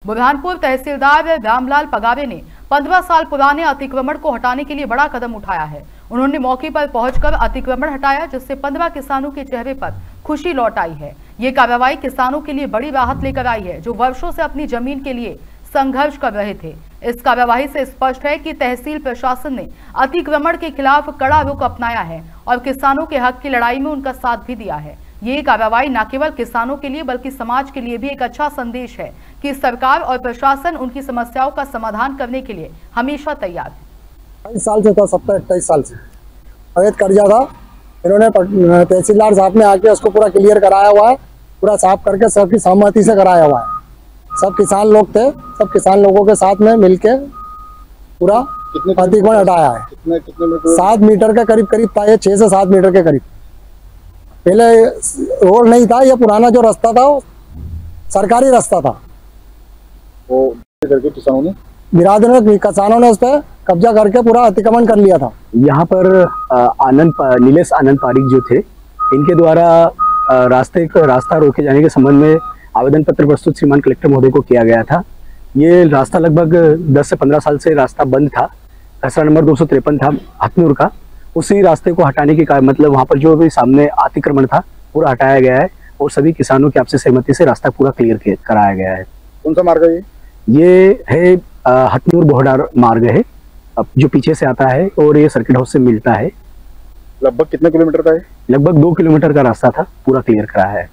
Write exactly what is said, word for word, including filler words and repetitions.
बुरहानपुर तहसीलदार रामलाल पगावे ने पंद्रह साल पुराने अतिक्रमण को हटाने के लिए बड़ा कदम उठाया है। उन्होंने मौके पर पहुंचकर अतिक्रमण हटाया, जिससे पंद्रह किसानों के चेहरे पर खुशी लौट आई है। ये कार्रवाई किसानों के लिए बड़ी राहत लेकर आई है, जो वर्षों से अपनी जमीन के लिए संघर्ष कर रहे थे। इस कार्यवाही से स्पष्ट है कि तहसील प्रशासन ने अतिक्रमण के खिलाफ कड़ा रुख अपनाया है और किसानों के हक की लड़ाई में उनका साथ भी दिया है। ये कार्रवाई न केवल किसानों के लिए बल्कि समाज के लिए भी एक अच्छा संदेश है कि सरकार और प्रशासन उनकी समस्याओं का समाधान करने के लिए हमेशा तैयार है। इस साल से था, सत्तर अट्ठाईस साल से अवैध कर्जा था। इन्होंने तहसीलदार साहब ने आके उसको पूरा क्लियर कराया हुआ है, पूरा साफ करके सबकी सहमति से कराया हुआ है। सब किसान लोग थे, सब किसान लोगों के साथ में मिलके पूरा अतिक्रमण हटाया है। कितने कितने सात मीटर के करीब करीब था, ये छह से सात मीटर के करीब। पहले रोड नहीं था, ये पुराना जो रास्ता था वो सरकारी रास्ता था। वो करके किसानों ने बिरादरों ने किसानों ने उस पर कब्जा करके पूरा अतिक्रमण कर लिया था। यहाँ पर आनंद नीलेश आनंद पारिक जो थे, इनके द्वारा रास्ते को रास्ता रोके जाने के संबंध में आवेदन पत्र प्रस्तुत श्रीमान कलेक्टर महोदय को किया गया था। ये रास्ता लगभग दस से पंद्रह साल से रास्ता बंद था। खसरा नंबर दो सौ तिरपन था हथनूर का। उसी रास्ते को हटाने के कारण मतलब वहाँ पर जो भी सामने अतिक्रमण था पूरा हटाया गया है और सभी किसानों की आपसी सहमति से रास्ता पूरा क्लियर कराया गया है। कौन सा मार्ग है ये? ये है हथनूर बोहडार मार्ग है, जो पीछे से आता है और ये सर्किट हाउस से मिलता है। लगभग कितने किलोमीटर का है? लगभग दो किलोमीटर का रास्ता था, पूरा क्लियर कराया है।